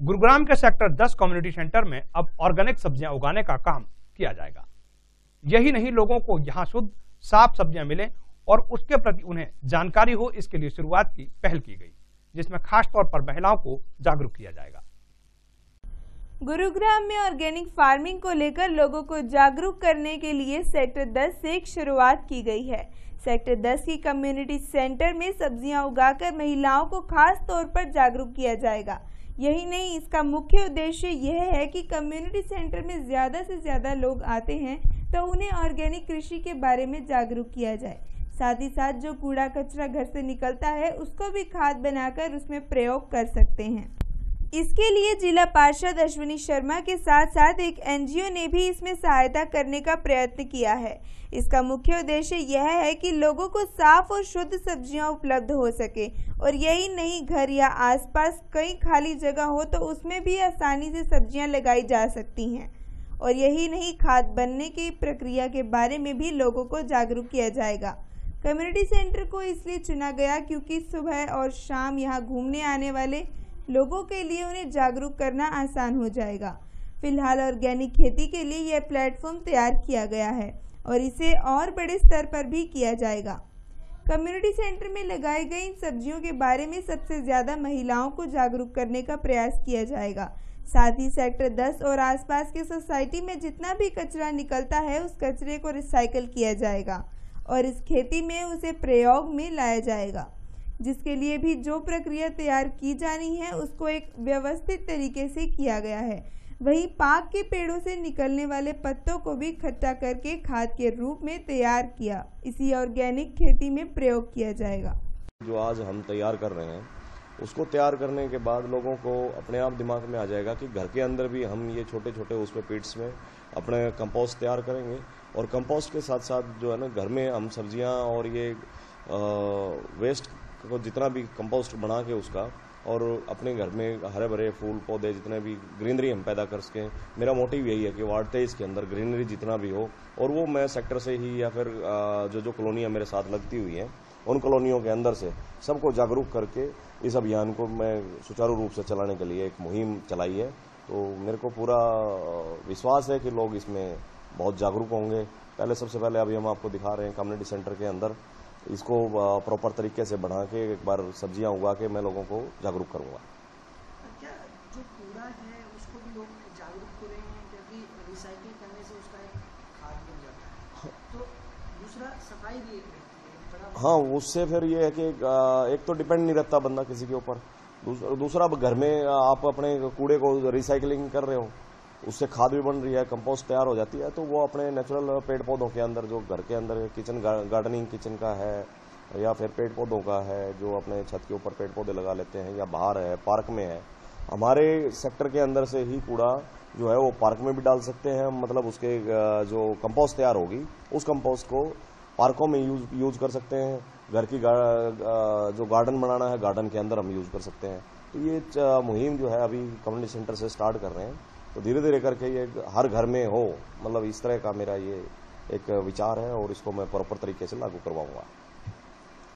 गुरुग्राम के sector 10 community centre में अब ऑर्गेनिक सब्जियां उगाने का काम किया जाएगा। यही नहीं, लोगों को यहां शुद्ध साफ सब्जियां मिले और उसके प्रति उन्हें जानकारी हो, इसके लिए शुरुआत की पहल की गई, जिसमें खास तौर पर महिलाओं को जागरूक किया जाएगा। गुरुग्राम में ऑर्गेनिक फार्मिंग को लेकर लोगों को जागरूक करने के लिए सेक्टर 10 से एक शुरुआत की गई है। सेक्टर 10 की कम्युनिटी सेंटर में सब्जियां उगाकर महिलाओं को खास तौर पर जागरूक किया जाएगा। यही नहीं, इसका मुख्य उद्देश्य यह है कि कम्युनिटी सेंटर में ज़्यादा से ज़्यादा लोग आते हैं तो उन्हें ऑर्गेनिक कृषि के बारे में जागरूक किया जाए। साथ ही साथ जो कूड़ा कचरा घर से निकलता है उसको भी खाद बनाकर उसमें प्रयोग कर सकते हैं। इसके लिए जिला पार्षद अश्विनी शर्मा के साथ साथ एक एनजीओ ने भी इसमें सहायता करने का प्रयत्न किया है। इसका मुख्य उद्देश्य यह है कि लोगों को साफ और शुद्ध सब्जियां उपलब्ध हो सके और यही नहीं, घर या आसपास कहीं खाली जगह हो तो उसमें भी आसानी से सब्जियां लगाई जा सकती हैं। और यही नहीं, खाद बनने की प्रक्रिया के बारे में भी लोगों को जागरूक किया जाएगा। कम्युनिटी सेंटर को इसलिए चुना गया क्योंकि सुबह और शाम यहाँ घूमने आने वाले लोगों के लिए उन्हें जागरूक करना आसान हो जाएगा। फिलहाल ऑर्गेनिक खेती के लिए यह प्लेटफॉर्म तैयार किया गया है और इसे और बड़े स्तर पर भी किया जाएगा। कम्युनिटी सेंटर में लगाई गई इन सब्जियों के बारे में सबसे ज़्यादा महिलाओं को जागरूक करने का प्रयास किया जाएगा। साथ ही सेक्टर 10 और आसपास के सोसाइटी में जितना भी कचरा निकलता है उस कचरे को रिसाइकल किया जाएगा और इस खेती में उसे प्रयोग में लाया जाएगा, जिसके लिए भी जो प्रक्रिया तैयार की जानी है उसको एक व्यवस्थित तरीके से किया गया है। वहीं पाक के पेड़ों से निकलने वाले पत्तों को भी इकट्ठा करके खाद के रूप में तैयार किया इसी ऑर्गेनिक खेती में प्रयोग किया जाएगा। जो आज हम तैयार कर रहे हैं उसको तैयार करने के बाद लोगों को अपने आप दिमाग में आ जाएगा कि घर के अंदर भी हम ये छोटे छोटे उस पे पिट्स में अपने कंपोस्ट तैयार करेंगे और कंपोस्ट के साथ साथ जो है ना, घर में हम सब्जियां और ये वेस्ट को जितना भी कंपोस्ट बना के उसका और अपने घर में हरे भरे फूल पौधे जितने भी ग्रीनरी हम पैदा कर सकें। मेरा मोटिव यही है कि वार्ड 23 के अंदर ग्रीनरी जितना भी हो, और वो मैं सेक्टर से ही या फिर जो कॉलोनियाँ मेरे साथ लगती हुई हैं उन कॉलोनियों के अंदर से सबको जागरूक करके इस अभियान को मैं सुचारू रूप से चलाने के लिए एक मुहिम चलाई है। तो मेरे को पूरा विश्वास है कि लोग इसमें बहुत जागरूक होंगे। पहले सबसे पहले अभी हम आपको दिखा रहे हैं कम्युनिटी सेंटर के अंदर इसको प्रॉपर तरीके से बढ़ा के एक बार सब्जियां उगा के मैं लोगों को जागरूक करूंगा। क्या जो कूड़ा है उसको भी लोग जागरूक हो रहे हैं, क्योंकि रिसाइकिल करने से उसका एक खाद बन जाता है। तो दूसरा सफाई भी एक रहती है। हाँ, उससे फिर ये है कि एक तो डिपेंड नहीं रहता बंदा किसी के ऊपर, दूसरा घर में आप अपने कूड़े को रिसाइकलिंग कर रहे हो, उससे खाद भी बन रही है, कंपोस्ट तैयार हो जाती है। तो वो अपने नेचुरल पेड़ पौधों के अंदर जो घर के अंदर किचन गार्डनिंग किचन का है या फिर पेड़ पौधों का है, जो अपने छत के ऊपर पेड़ पौधे लगा लेते हैं या बाहर है पार्क में है, हमारे सेक्टर के अंदर से ही कूड़ा जो है वो पार्क में भी डाल सकते हैं। मतलब उसके जो कंपोस्ट तैयार होगी उस कंपोस्ट को पार्कों में यूज कर सकते हैं। घर की जो गार्डन बनाना है गार्डन के अंदर हम यूज कर सकते हैं। तो ये मुहिम जो है अभी कम्युनिटी सेंटर से स्टार्ट कर रहे हैं, तो धीरे धीरे करके ये हर घर में हो, मतलब इस तरह का मेरा ये एक विचार है और इसको मैं प्रॉपर तरीके से लागू करवाऊंगा।